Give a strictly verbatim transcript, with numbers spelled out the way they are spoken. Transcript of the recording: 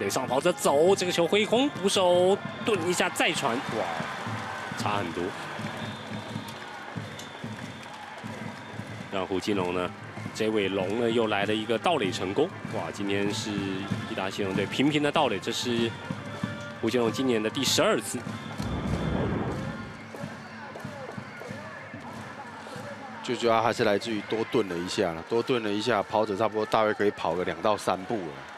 垒上跑着走，这个球挥空，捕手顿一下再传，哇，差很多。让胡金龙呢，这位龙呢又来了一个盗垒成功，哇，今天是义达信龙队频频的盗垒，这是胡金龙今年的第十二次。 最主要还是来自于多顿了一下了，多顿了一下，跑者差不多大约可以跑个两到三步了。